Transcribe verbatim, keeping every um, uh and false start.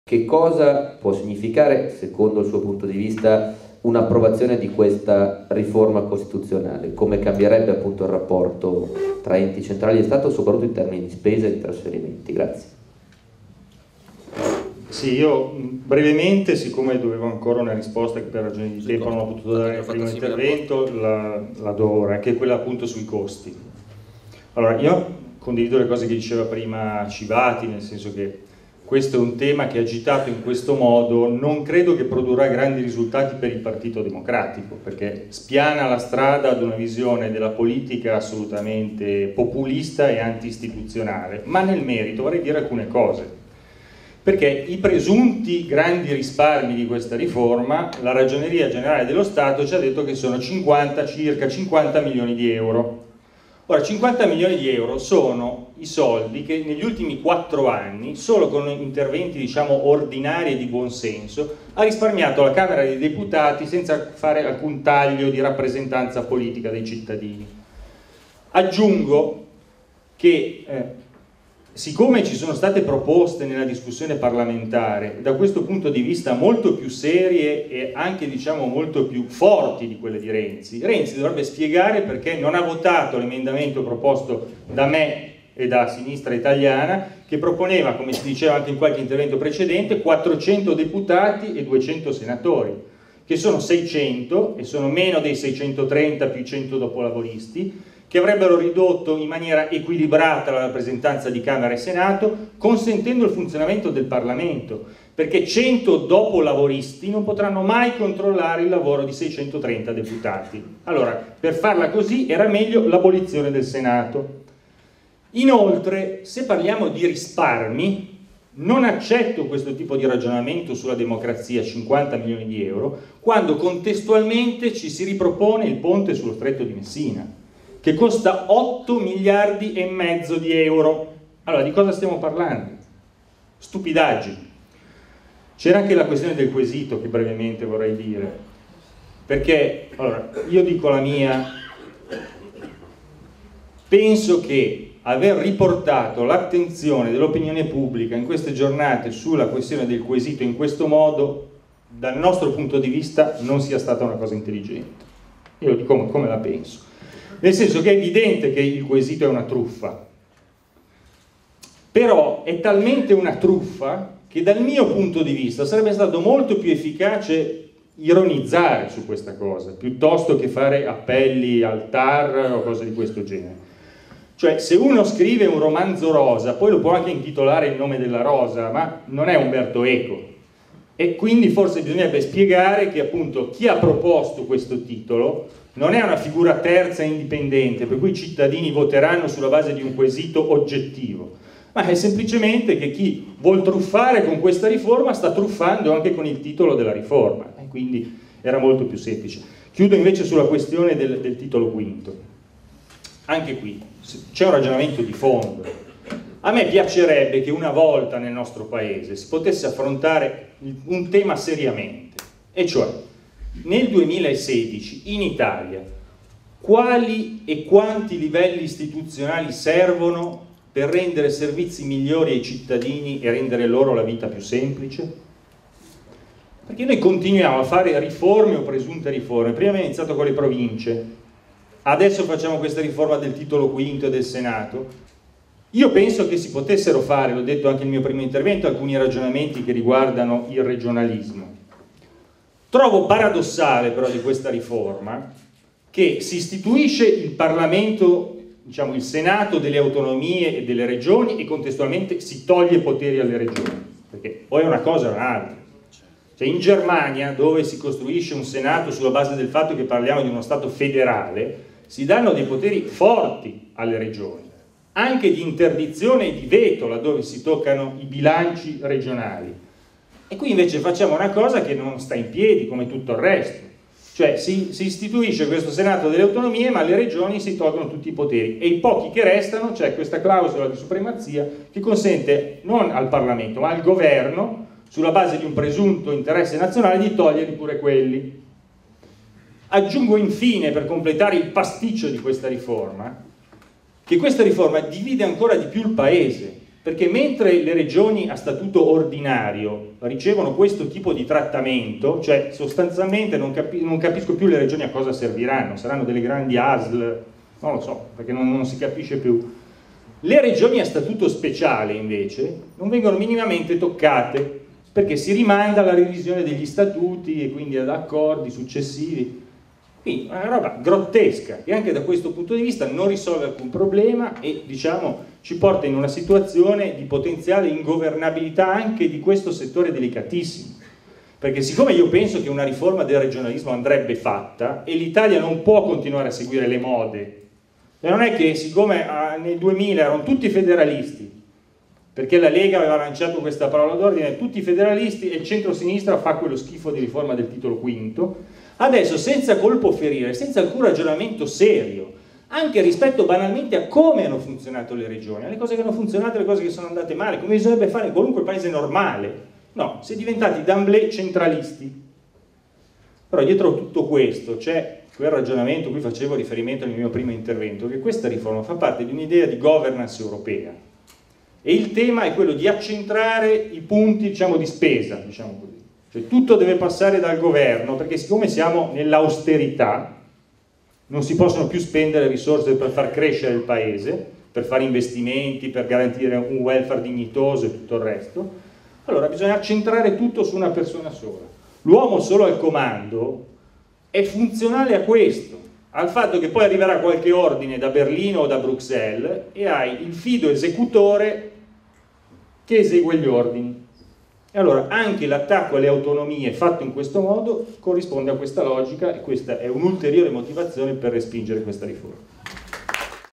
Che cosa può significare, secondo il suo punto di vista, un'approvazione di questa riforma costituzionale? Come cambierebbe appunto il rapporto tra enti centrali e Stato, soprattutto in termini di spese e di trasferimenti? Grazie. Sì, io brevemente, siccome dovevo ancora una risposta che per ragioni di tempo non ho potuto dare nel primo intervento, la, la do ora, che è quella appunto sui costi. Allora, io condivido le cose che diceva prima Civati, nel senso che questo è un tema che agitato in questo modo non credo che produrrà grandi risultati per il Partito Democratico, perché spiana la strada ad una visione della politica assolutamente populista e anti-istituzionale, ma nel merito vorrei dire alcune cose. Perché i presunti grandi risparmi di questa riforma, la Ragioneria Generale dello Stato ci ha detto che sono cinquanta, circa cinquanta milioni di euro. Ora, cinquanta milioni di euro sono i soldi che negli ultimi quattro anni, solo con interventi diciamo ordinari e di buonsenso, ha risparmiato la Camera dei Deputati senza fare alcun taglio di rappresentanza politica dei cittadini. Aggiungo che eh, siccome ci sono state proposte nella discussione parlamentare da questo punto di vista molto più serie e anche diciamo molto più forti di quelle di Renzi, Renzi dovrebbe spiegare perché non ha votato l'emendamento proposto da me e da Sinistra Italiana che proponeva, come si diceva anche in qualche intervento precedente, quattrocento deputati e duecento senatori, che sono seicento e sono meno dei seicentotrenta più cento dopolavoristi, che avrebbero ridotto in maniera equilibrata la rappresentanza di Camera e Senato, consentendo il funzionamento del Parlamento, perché cento dopolavoristi non potranno mai controllare il lavoro di seicentotrenta deputati. Allora, per farla così era meglio l'abolizione del Senato. Inoltre, se parliamo di risparmi, non accetto questo tipo di ragionamento sulla democrazia, cinquanta milioni di euro, quando contestualmente ci si ripropone il ponte sullo Stretto di Messina, che costa otto miliardi e mezzo di euro. Allora, di cosa stiamo parlando? Stupidaggini. C'era anche la questione del quesito, che brevemente vorrei dire, perché, allora, io dico la mia, penso che aver riportato l'attenzione dell'opinione pubblica in queste giornate sulla questione del quesito in questo modo, dal nostro punto di vista, non sia stata una cosa intelligente. Io dico come la penso. Nel senso che è evidente che il quesito è una truffa, però è talmente una truffa che dal mio punto di vista sarebbe stato molto più efficace ironizzare su questa cosa, piuttosto che fare appelli al T A R o cose di questo genere. Cioè, se uno scrive un romanzo rosa, poi lo può anche intitolare Il nome della rosa, ma non è Umberto Eco. E quindi forse bisognerebbe spiegare che appunto chi ha proposto questo titolo non è una figura terza e indipendente, per cui i cittadini voteranno sulla base di un quesito oggettivo, ma è semplicemente che chi vuol truffare con questa riforma sta truffando anche con il titolo della riforma, e quindi era molto più semplice. Chiudo invece sulla questione del, del titolo quinto. Anche qui c'è un ragionamento di fondo. A me piacerebbe che una volta nel nostro paese si potesse affrontare un tema seriamente, e cioè nel duemilasedici in Italia quali e quanti livelli istituzionali servono per rendere servizi migliori ai cittadini e rendere loro la vita più semplice? Perché noi continuiamo a fare riforme o presunte riforme. Prima abbiamo iniziato con le province, adesso facciamo questa riforma del titolo quinto e del Senato. Io penso che si potessero fare, l'ho detto anche nel mio primo intervento, alcuni ragionamenti che riguardano il regionalismo. Trovo paradossale però di questa riforma che si istituisce il Parlamento, diciamo il Senato delle autonomie e delle regioni e contestualmente si toglie poteri alle regioni, perché poi è una cosa o un'altra. Cioè in Germania, dove si costruisce un Senato sulla base del fatto che parliamo di uno Stato federale, si danno dei poteri forti alle regioni, anche di interdizione e di veto laddove si toccano i bilanci regionali. E qui invece facciamo una cosa che non sta in piedi come tutto il resto, cioè si, si istituisce questo Senato delle autonomie ma alle regioni si tolgono tutti i poteri e i pochi che restano c'è questa clausola di supremazia che consente non al Parlamento ma al governo, sulla base di un presunto interesse nazionale, di toglierli pure quelli. Aggiungo infine, per completare il pasticcio di questa riforma, che questa riforma divide ancora di più il Paese, perché mentre le regioni a statuto ordinario ricevono questo tipo di trattamento, cioè sostanzialmente non, capi non capisco più le regioni a cosa serviranno, saranno delle grandi A S L, non lo so, perché non, non si capisce più. Le regioni a statuto speciale invece non vengono minimamente toccate, perché si rimanda alla revisione degli statuti e quindi ad accordi successivi. Quindi una roba grottesca che anche da questo punto di vista non risolve alcun problema e, diciamo, ci porta in una situazione di potenziale ingovernabilità anche di questo settore delicatissimo. Perché siccome io penso che una riforma del regionalismo andrebbe fatta e l'Italia non può continuare a seguire le mode, e non è che siccome ah, nel duemila erano tutti federalisti, perché la Lega aveva lanciato questa parola d'ordine, tutti federalisti, e il centro-sinistra fa quello schifo di riforma del titolo quinto, adesso senza colpo ferire, senza alcun ragionamento serio, anche rispetto banalmente a come hanno funzionato le regioni, alle cose che hanno funzionato e alle cose che sono andate male, come bisognerebbe fare in qualunque paese normale. No, si è diventati d'amblè centralisti. Però dietro tutto questo c'è quel ragionamento a cui facevo riferimento nel mio primo intervento, che questa riforma fa parte di un'idea di governance europea. E il tema è quello di accentrare i punti, diciamo, di spesa, diciamo così. Cioè tutto deve passare dal governo, perché siccome siamo nell'austerità, non si possono più spendere risorse per far crescere il paese, per fare investimenti, per garantire un welfare dignitoso e tutto il resto, allora bisogna accentrare tutto su una persona sola. L'uomo solo al comando è funzionale a questo, al fatto che poi arriverà qualche ordine da Berlino o da Bruxelles e hai il fido esecutore che esegue gli ordini. E allora anche l'attacco alle autonomie fatto in questo modo corrisponde a questa logica, e questa è un'ulteriore motivazione per respingere questa riforma.